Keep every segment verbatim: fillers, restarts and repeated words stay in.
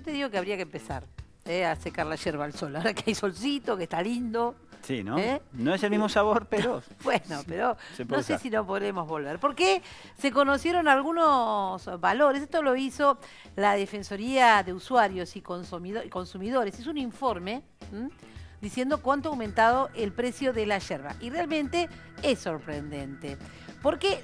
yo te digo que habría que empezar eh, a secar la yerba al sol. Ahora que hay solcito, que está lindo. Sí, ¿no? ¿Eh? No es el mismo sabor, pero... Bueno, pero no usar. sé si no podremos volver. Porque se conocieron algunos valores. Esto lo hizo la Defensoría de Usuarios y Consumidores. Es un informe ¿m? diciendo cuánto ha aumentado el precio de la yerba. Y realmente es sorprendente. Porque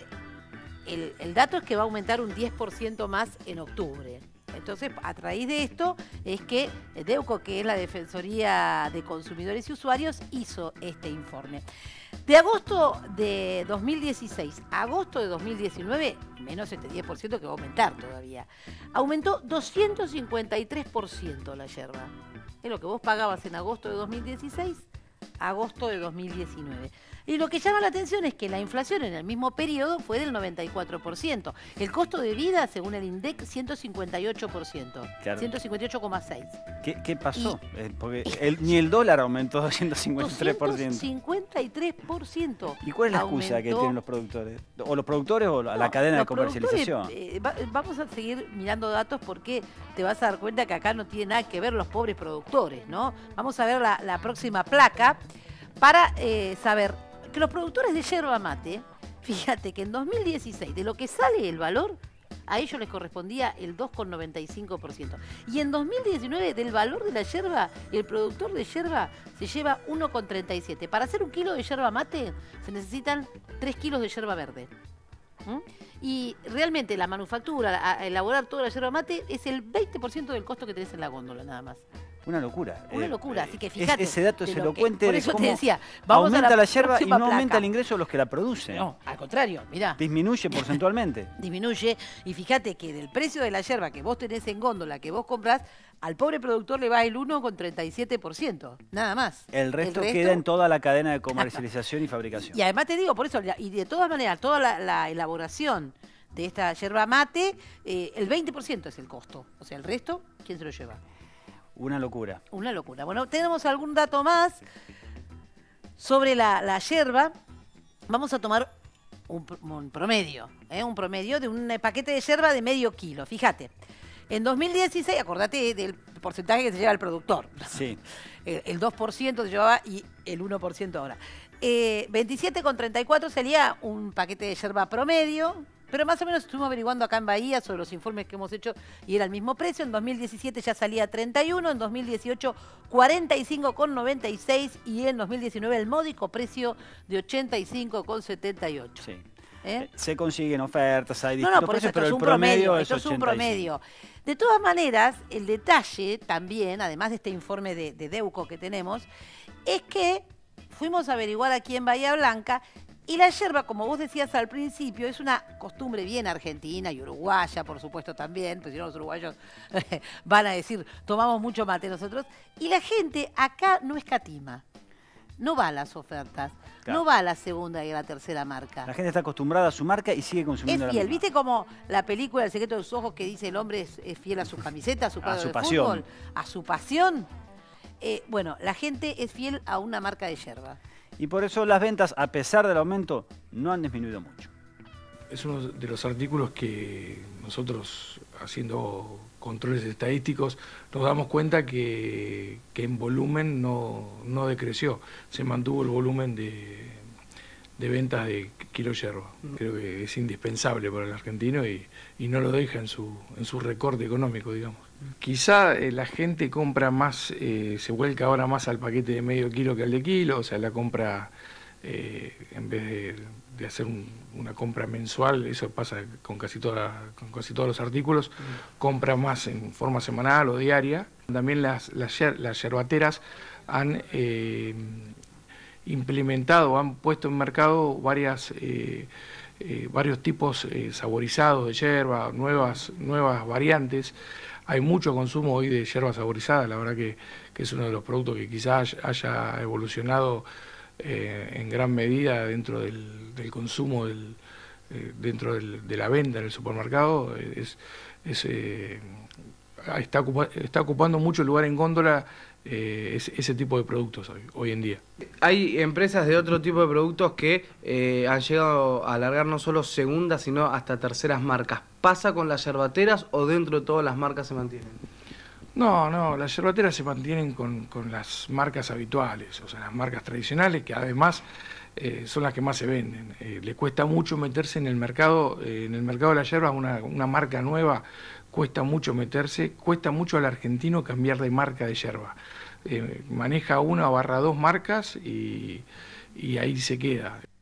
el, el dato es que va a aumentar un diez por ciento más en octubre. Entonces, a raíz de esto, es que DEUCO, que es la Defensoría de Consumidores y Usuarios, hizo este informe. De agosto de dos mil dieciséis a agosto de dos mil diecinueve, menos este diez por ciento que va a aumentar todavía, aumentó doscientos cincuenta y tres por ciento la yerba. Es lo que vos pagabas en agosto de dos mil dieciséis a agosto de dos mil diecinueve. Y lo que llama la atención es que la inflación en el mismo periodo fue del noventa y cuatro por ciento. El costo de vida, según el INDEC, ciento cincuenta y ocho por ciento. Claro. ciento cincuenta y ocho coma seis. ¿Qué, qué pasó? Y, eh, porque el, ni el dólar aumentó doscientos cincuenta y tres por ciento. doscientos cincuenta y tres por ciento. ¿Y cuál es la excusa aumentó, que tienen los productores? ¿O los productores o la no, cadena de comercialización? Eh, va, vamos a seguir mirando datos porque te vas a dar cuenta que acá no tiene nada que ver los pobres productores, ¿no? Vamos a ver la, la próxima placa para eh, saber que los productores de yerba mate, fíjate que en dos mil dieciséis, de lo que sale el valor, a ellos les correspondía el dos coma noventa y cinco por ciento. Y en dos mil diecinueve, del valor de la yerba, el productor de yerba se lleva uno coma treinta y siete. Para hacer un kilo de yerba mate, se necesitan tres kilos de yerba verde. ¿Mm? Y realmente la manufactura, a elaborar toda la yerba mate, es el veinte por ciento del costo que tenés en la góndola, nada más. Una locura. Una eh, locura, así que fíjate. Ese dato es elocuente que, de cómo te decía, vamos aumenta a la, la yerba y no placa. aumenta el ingreso de los que la producen. No, al contrario, mirá. Disminuye porcentualmente. Disminuye, y fíjate que del precio de la yerba que vos tenés en góndola, que vos comprás, al pobre productor le va el uno coma treinta y siete por ciento, nada más. El resto, el resto queda en toda la cadena de comercialización y fabricación. Y además te digo, por eso, y de todas maneras, toda la, la elaboración de esta yerba mate, eh, el veinte por ciento es el costo. O sea, el resto, ¿quién se lo lleva? Una locura. Una locura. Bueno, tenemos algún dato más sobre la, la yerba. Vamos a tomar un, un promedio, ¿eh? un promedio de un paquete de yerba de medio kilo. Fíjate, en dos mil dieciséis, acordate del porcentaje que se lleva el productor. Sí. El, el dos por ciento se llevaba y el uno por ciento ahora. Eh, veintisiete coma treinta y cuatro sería un paquete de yerba promedio. Pero más o menos estuvimos averiguando acá en Bahía sobre los informes que hemos hecho y era el mismo precio. En dos mil diecisiete ya salía treinta y uno, en dos mil dieciocho cuarenta y cinco coma noventa y seis y en dos mil diecinueve el módico precio de ochenta y cinco coma setenta y ocho. Sí. ¿Eh? Se consiguen ofertas, hay no, distintos no, por precios, eso pero es el un promedio, promedio, es esto es un ochenta y cinco. promedio. De todas maneras, el detalle también, además de este informe de, de DEUCO que tenemos, es que fuimos a averiguar aquí en Bahía Blanca. Y la yerba, como vos decías al principio, es una costumbre bien argentina y uruguaya, por supuesto también, pues si no los uruguayos van a decir, tomamos mucho mate nosotros. Y la gente acá no escatima, no va a las ofertas, claro. no va a la segunda y a la tercera marca. La gente está acostumbrada a su marca y sigue consumiendo es fiel. la misma. ¿Viste como la película El secreto de sus ojos que dice el hombre es, es fiel a su camiseta, a su cuadro a su de pasión. fútbol, a su pasión? Eh, bueno, la gente es fiel a una marca de yerba. Y por eso las ventas, a pesar del aumento, no han disminuido mucho. Es uno de los artículos que nosotros, haciendo controles estadísticos, nos damos cuenta que, que en volumen no, no decreció. Se mantuvo el volumen de, de ventas de kilo yerba. Creo que es indispensable para el argentino y, y no lo deja en su, en su recorte económico, digamos. Quizá eh, la gente compra más, eh, se vuelca ahora más al paquete de medio kilo que al de kilo, o sea, la compra, eh, en vez de, de hacer un, una compra mensual, eso pasa con casi, toda, con casi todos los artículos, mm. compra más en forma semanal o diaria. También las, las, yer, las yerbateras han eh, implementado, han puesto en mercado varias... Eh, eh, varios tipos eh, saborizados de yerba, nuevas, nuevas variantes. Hay mucho consumo hoy de yerba saborizada, la verdad que, que es uno de los productos que quizás haya evolucionado eh, en gran medida dentro del, del consumo, del, eh, dentro del, de la venta en el supermercado. Es, es, eh, está, ocupa, está ocupando mucho lugar en góndola eh, ese, ese tipo de productos hoy, hoy en día. Hay empresas de otro tipo de productos que eh, han llegado a alargar no solo segundas, sino hasta terceras marcas. ¿Pasa con las yerbateras o dentro de todas las marcas se mantienen? No, no, las yerbateras se mantienen con, con las marcas habituales, o sea, las marcas tradicionales, que además eh, son las que más se venden. Eh, le cuesta mucho meterse en el mercado, eh, en el mercado de la yerba, una, una marca nueva, cuesta mucho meterse, cuesta mucho al argentino cambiar de marca de yerba. Eh, maneja una barra dos marcas y, y ahí se queda.